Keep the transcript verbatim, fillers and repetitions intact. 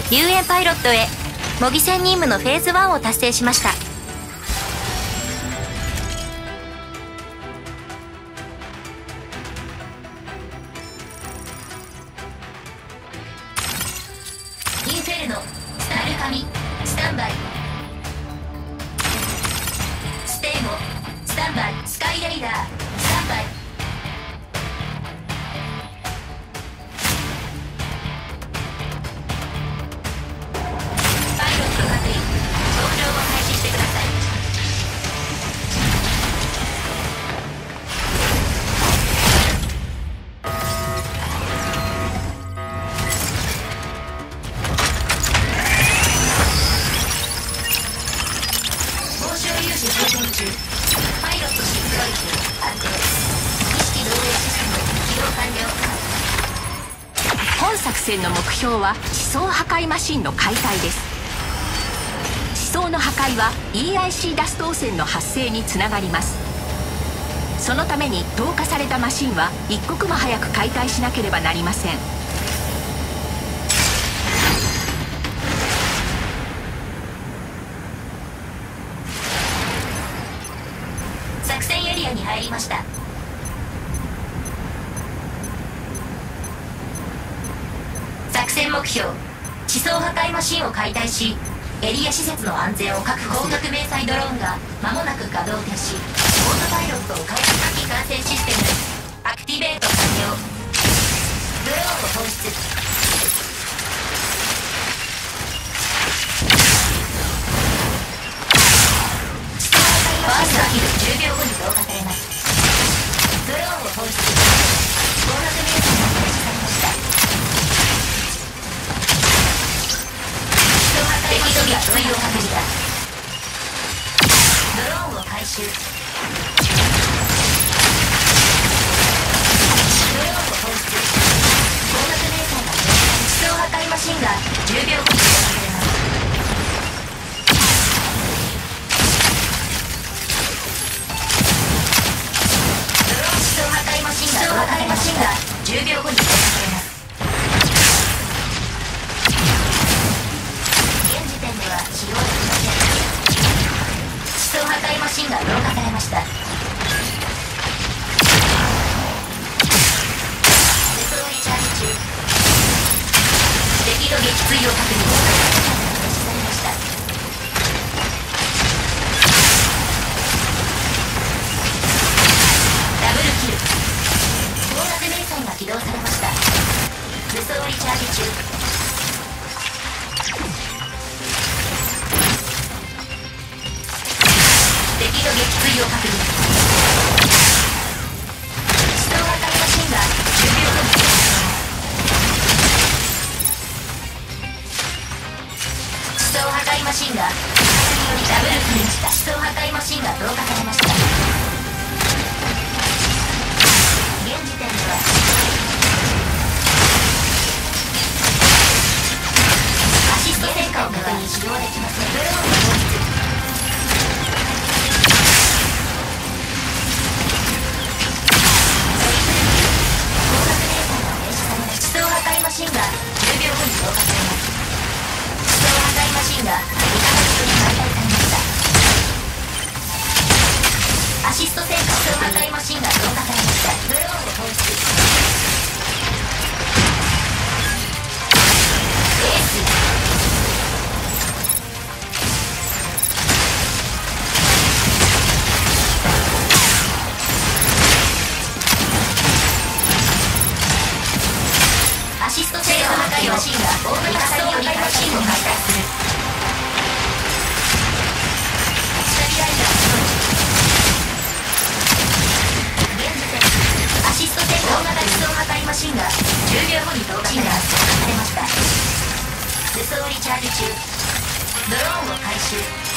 龍炎パイロットへ模擬戦任務のフェーズワンを達成しました。 インフェルノスタルカミスタンバイ、ステーゴスタンバイ、スカイレイダースタンバイ、パイロット各位搭乗を開始してください。報酬融資充填中。パイロットシフトロイク安定。意識同影システム起動完了。 本作戦の目標は地層破壊マシンの解体です。地層の破壊は イーアイシー ダスト汚染の発生につながります。そのために投下されたマシンは一刻も早く解体しなければなりません。 作戦エリアに入りました。作戦目標、地層破壊マシンを解体しエリア施設の安全を確保する。高額迷彩ドローンが間もなく稼働停止。オートパイロットを開発火器管制システムアクティベート完了。ドローンを放出。地層破壊マシンがじゅうびょうごに投下されます。ドローンを放出。高額迷彩が停止されました。敵の撃墜を確認だ。ドローンを回収。ドローンを放出。高額迷彩が地層破壊マシンがじゅうびょうごに投下されます。ドローン地層破壊マシンが地層破壊マシンがじゅうびょうごに投下されます。使用できません。地層破壊マシンが投下されました。輸送リチャージ中。敵の撃墜を確認。停止されました。ダブルキル。高額迷彩が起動されました。輸送リチャージ中。敵の撃墜を確認。地層破壊マシンがじゅうびょうごに投下されます。地層破壊マシンがダブルキルした。地層破壊マシンが投下されました。現時点ではアシスト戦果を確認。使用できません。ドローンを放出。マシンがじゅうびょうごに投下されます。地層破壊マシンがにかげつに解体されました。アシスト戦果。地層破壊マシンが投下されました。ドローンを放出。エース。アシスト性の破壊マシンが大型地層破壊マシンを解体する。スタビライザー現時点。アシスト性大型地層破壊マシンがじゅうびょうごに投下されました。輸送リチャージ中。ドローンを回収。